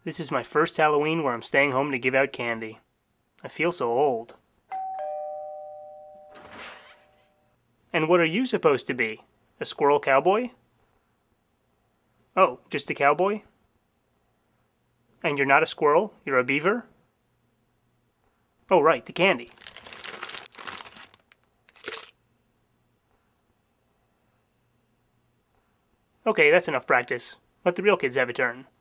This is my first Halloween where I'm staying home to give out candy. I feel so old. And what are you supposed to be? A squirrel cowboy? Oh, just a cowboy? And you're not a squirrel? You're a beaver? Oh, right, the candy. Okay, that's enough practice. Let the real kids have a turn.